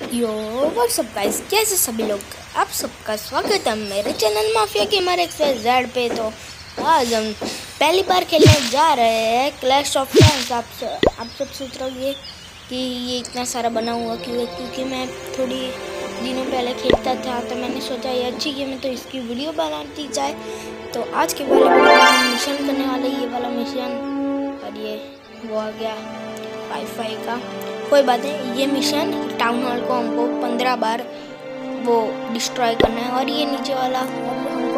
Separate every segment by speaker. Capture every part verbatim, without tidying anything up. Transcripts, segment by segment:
Speaker 1: यो WhatsApp guys, कैसे सभी लोग, आप सबका स्वागत है मेरे channel Mafia Gamer X Y Z पे। तो आज हम पहली बार खेलने जा रहे हैं क्लैश ऑफ क्लैंस। आप सब आप सब सोच रहे होंगे कि ये इतना सारा बना हुआ क्यों, क्योंकि मैं थोड़ी दिनों पहले खेलता था तो मैंने सोचा ये अच्छी गेम है तो इसकी वीडियो बनाती जाए। तो आज के वाले हम मिशन करने वाले ये वाला मिशन, और ये वो आ गया फाइव फाइव का, कोई बात नहीं। ये मिशन टाउन हॉल को हमको पंद्रह बार वो डिस्ट्रॉय करना है। और ये नीचे वाला हमको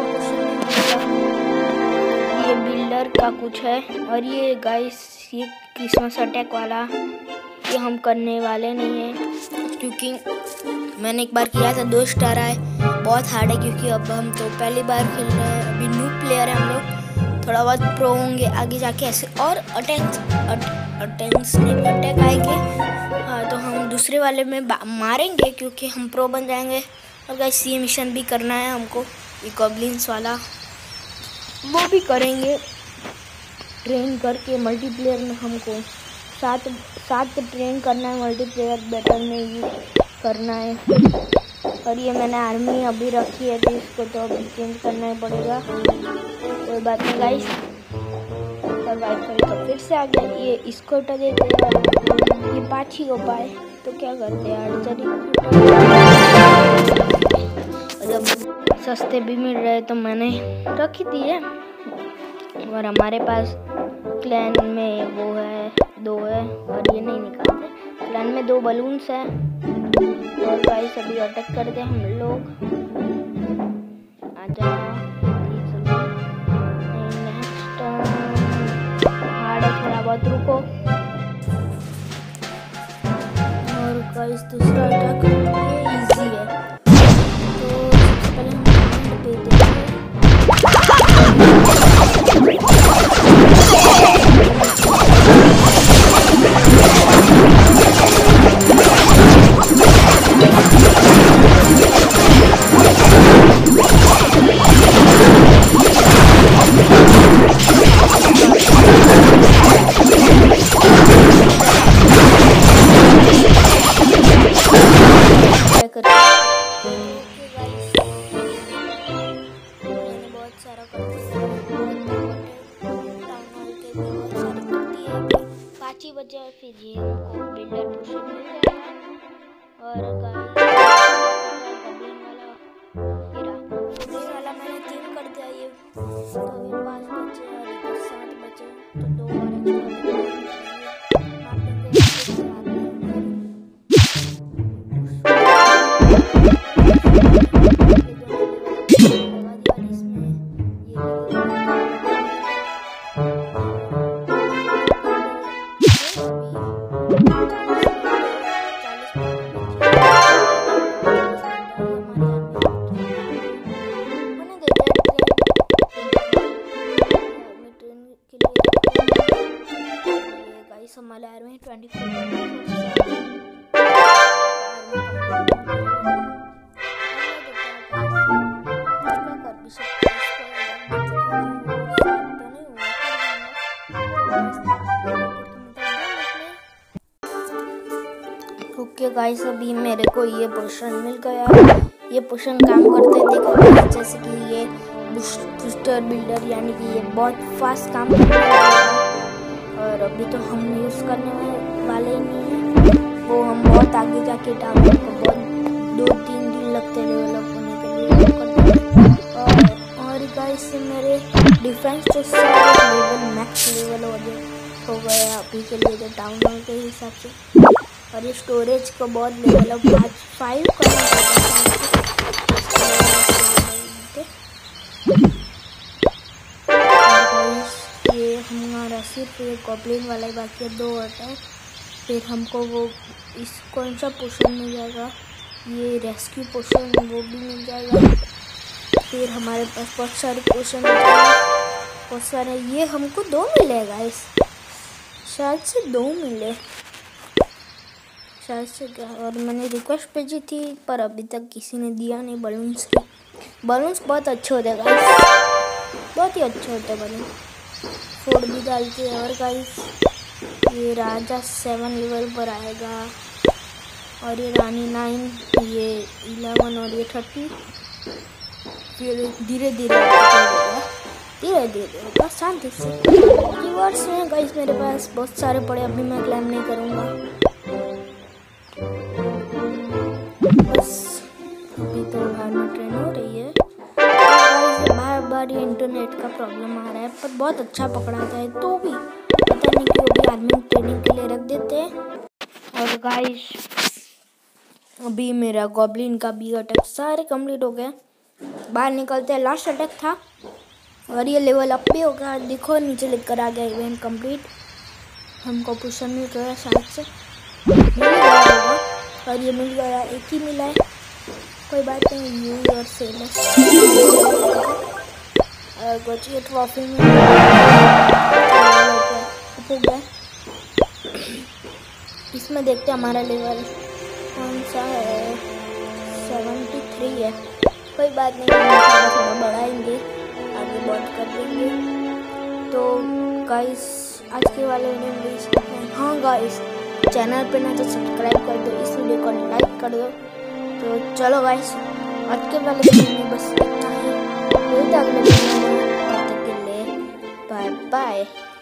Speaker 1: ये बिल्डर का कुछ है। और ये गाइस ये क्रिसमस अटैक वाला ये हम करने वाले नहीं हैं, क्योंकि मैंने एक बार किया था, दो स्टार आए, बहुत हार्ड है। क्योंकि अब हम तो पहली बार खेल रहे हैं, अभी न्यू प्लेयर है हम लोग, थोड़ा बहुत प्रो होंगे आगे जाके ऐसे। और अटैक अटेंस अटैक आएंगे हाँ, तो हम दूसरे वाले में मारेंगे क्योंकि हम प्रो बन जाएंगे। और गाइस ये मिशन भी करना है हमको, ये गॉब्लिन्स वाला वो भी करेंगे। ट्रेन करके मल्टीप्लेयर में हमको सात सात ट्रेन करना है, मल्टीप्लेयर बैटल में ही करना है। और ये मैंने आर्मी अभी रखी है तो इसको तो अभी चेंज करना ही पड़ेगा, कोई बात नहीं गाइस। और वाईफाई तो फिर से आ गया, ये इसको हटा देते हैं, ये पाँच ही हो पाए तो क्या करते हैं, जब सस्ते भी मिल रहे तो मैंने रख ही दिए। और हमारे पास क्लैन में वो है, दो है, और ये नहीं निकालते। क्लैन में दो बलून्स हैं। और गाइस अभी अटैक कर दे हम लोग, आ जाओ थोड़ा बहुत रुको। और गाइस दूसरा अटैक ये इजी है, तो सबसे पहले हम कमांड पे देते हैं। पाँच ही बचे हैं, फिर ये हमको बिल्डर पोशन मिल जाएगा। और गॉब्लिन वाला हीरा गॉब्लिन वाला मैंने तीन कर दिया, ये तो अभी पाँच बचे और इधर सात बचे, तो दो और हमारे army twenty four okay guys, अभी मेरे को ये पोशन मिल गया। ये पोशन काम करते हैं, देखो जैसे कि ये बूस्टर बिल्डर, यानी कि ये बहुत फास्ट काम करता है। और अभी तो हम यूज़ करने वाले ही नहीं हैं, वो हम बहुत आगे जाके टावर को बहुत दो तीन दिन लगते डेवलप होने के लिए। और और गाइस मेरे डिफेंस तो सारे लेवल मैक्स लेवल हो गए हो गए अभी के लिए तो टाउन हॉल के हिसाब से। और ये स्टोरेज को बहुत लेवल अब पाँच फाइव करना ये हमारा सिर्फ ये गॉब्लिन वाला ही बाकी है, दो अटैक, फिर हमको वो इस कौन सा पोशन मिल जाएगा, ये रेस्क्यू पोशन वो भी मिल जाएगा। फिर हमारे पास बहुत सारे पोशन बहुत सारे, ये हमको दो मिलेगा, इस शायद से दो मिले शायद से क्या। और मैंने रिक्वेस्ट भेजी थी पर अभी तक किसी ने दिया नहीं। बलून्स की बलून्स बहुत अच्छे होते हैं गाइस, बहुत ही अच्छे होते हैं बलून, फोड़ भी डालते हैं। और गाइस ये राजा सेवन लेवल पर आएगा। और ये रानी नाइन, ये इलेवन और ये थर्टी। फिर धीरे धीरे धीरे धीरे होगा शांति से। रिवर्स में गाइस मेरे पास बहुत सारे पड़े, अभी मैं क्लाइम नहीं करूँगा। बस अभी तो बाहर में ट्रेन हो रही है। बार बार ये इंटरनेट का प्रॉब्लम आ रहा है, पर बहुत अच्छा पकड़ाता है, तो भी पता नहीं क्यों भी आदमी ट्रेनिंग के लिए रख देते हैं। और गाइस अभी मेरा गॉब्लिन का बी अटैक सारे कंप्लीट हो गए। बाहर निकलते हैं, लास्ट अटैक था और ये लेवल अप भी हो गया। देखो नीचे लिख कर आ गया इवेंट कंप्लीट। हमको पुशन मिल गया शायद से, मिल गया होगा। और ये मिल गया, एक ही मिला है, कोई बात नहीं। यू और सेलस बची ट्रॉफी में हो गया। इसमें देखते हैं हमारा लेवल कौन सा है, सेवेंटी थ्री है। कोई बात नहीं, थोड़ा थोड़ा बढ़ाएंगे, आगे बहुत कर देंगे। तो गाइस आज के वाले वीडियो में इस हाँ गाइस चैनल पे ना तो सब्सक्राइब कर दो, इस वीडियो को लाइक कर दो। तो चलो गाइस आज के वाले वीडियो में बस इतना ही। मिलते हैं अगले वीडियो में, तब तक के लिए बाय बाय।